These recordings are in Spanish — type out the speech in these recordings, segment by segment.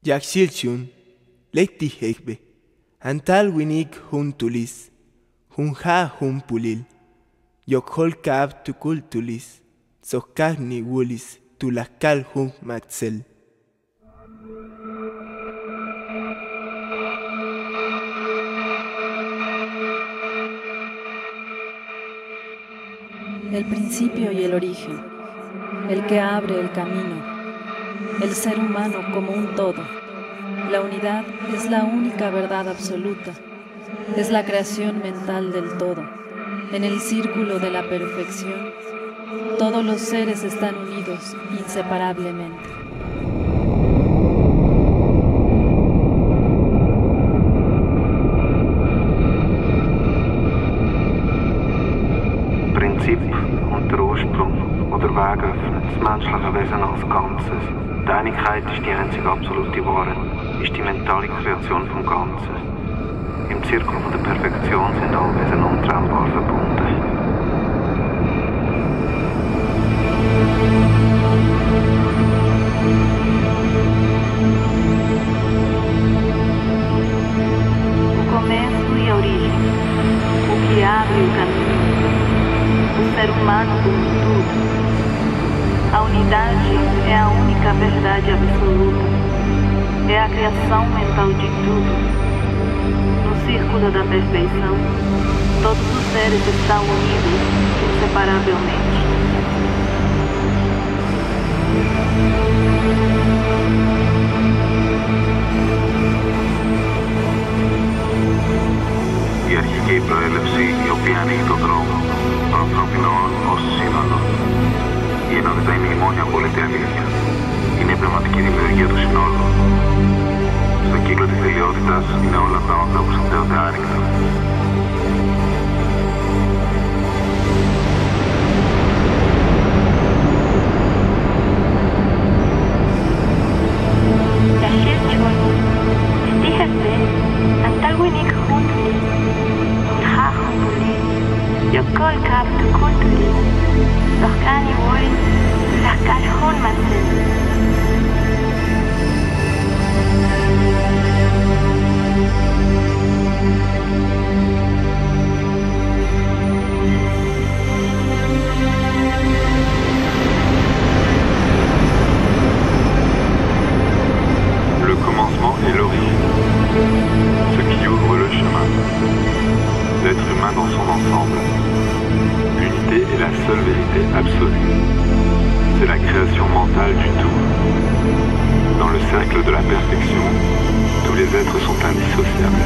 Yaxilchun, lekti hekbe, antal winik huntulis, hunha humpulil, yokhol kab tukultulis, sokagni wulis, tulakal hun maxel. El principio y el origen, el que abre el camino, el ser humano como un todo. La unidad es la única verdad absoluta, es la creación mental del todo. En el círculo de la perfección, todos los seres están unidos inseparablemente. Prinzip und der Ursprung oder Weg öffnet das menschliche Wesen als Ganzes. Die Einigkeit ist die einzige absolute Wahrheit, ist die mentale Kreation vom Ganzen. Im Zirkel der Perfektion sind alle Wesen untrennbar verbunden. O começo e a origem, o que abre o caminho, o ser humano como tudo. A unidade é a única verdade absoluta, é a criação mental de tudo. No círculo da perfeição, todos os seres estão unidos inseparavelmente. Η αρχική προέλευση, η οποία ανοίγει τον δρόμο, το ανθρώπινο ως σύνολο. Η ενότητα είναι η μόνη απόλυτη αλήθεια. Είναι η πνευματική δημιουργία του συνόλου. Στο κύκλο της τελειότητας είναι όλα τα όντα που συνδέονται άρρηκτα. Yokol kap tu kuntuli, sorkani wolis, lakal hun masin. Le commencement est l'origine, ce qui ouvre le chemin. L'être humain dans son ensemble. L'unité est la seule vérité absolue. C'est la création mentale du tout. Dans le cercle de la perfection, tous les êtres sont indissociables.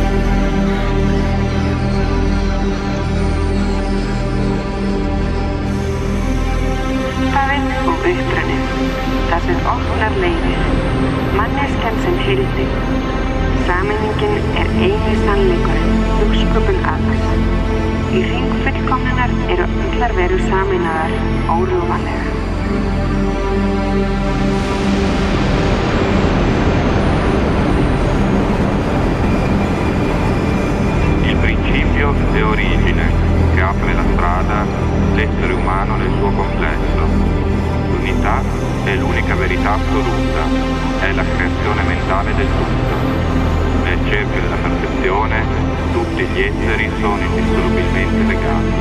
Pavet og upprunnin, það sem opnar leiðir, manneskjan heildi. Sameiningin eini sannleikurinn, hugsköpun alls. Í hring fullkomnunar eru allar verur sameinaðar órjúfanlega. Il principio e origine che apre la strada, l'essere umano nel suo complesso. L'unità è l'unica verità assoluta, è la creazione mentale del tutto. Nel cerchio della perfezione, tutti gli esseri sono indissolubilmente legati.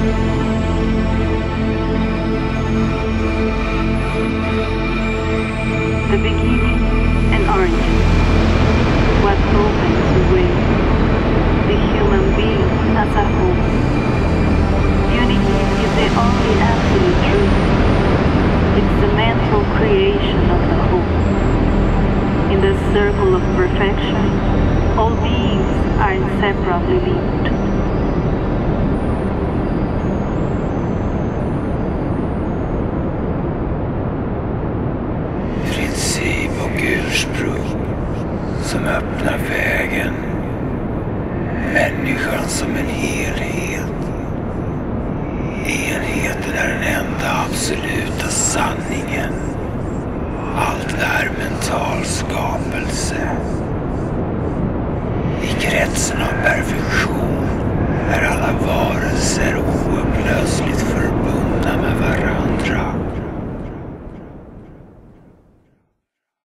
The beginning and origin, what opens the way, the human being as a whole. Unity is the only absolute truth. It's the mental creation of the whole. In the circle of perfection, all beings are inseparably linked. Princip och ursprung som öppnar vägen. Människan som en helhet. Enheten är den enda absoluta sanningen.